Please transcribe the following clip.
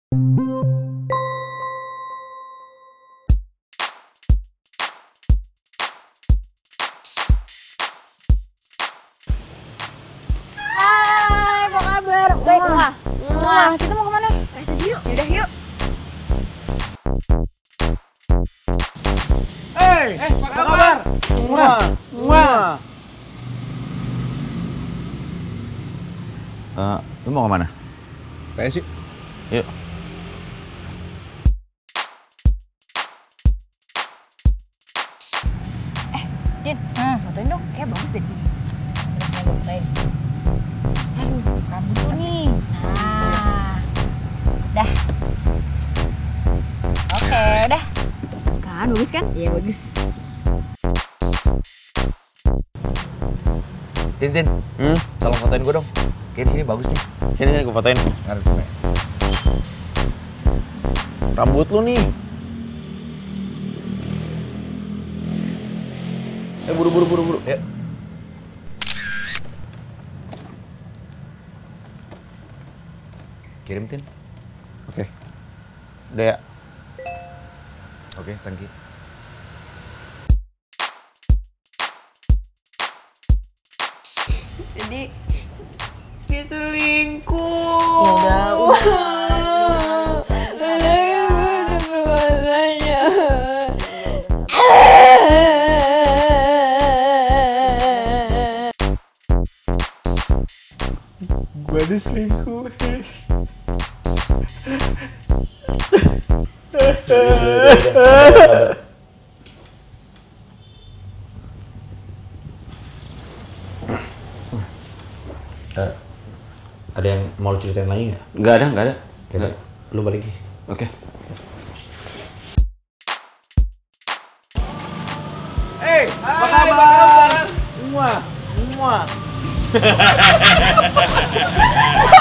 Hai, apa kabar? Baik, Wah, kita mau kemana? Ayo yuk. Yaudah, yuk. Apa kabar? Lu mau kemana? PS yuk. Yuk. Din, fotoin dong. Kayak bagus deh sini. Fotoin. Aduh, rambut tuh nih. Nah, dah. Oke, udah. Kan, bagus kan? Iya, bagus. Tin, tolong fotoin gue dong. Kayak sini bagus nih. Sini gue fotoin. Ngarep sini. Rambut lu nih. Buru. Yuk. Kirim, Tin. Oke. Udah ya. Oke, thank you. Jadi dia selingkuh. Ya udah. Gue diselingkuhin. Ada yang mau lu ceritain lagi nggak? Nggak ada. Yaudah, lu balik sih. Oke. Apa kabar? Muah.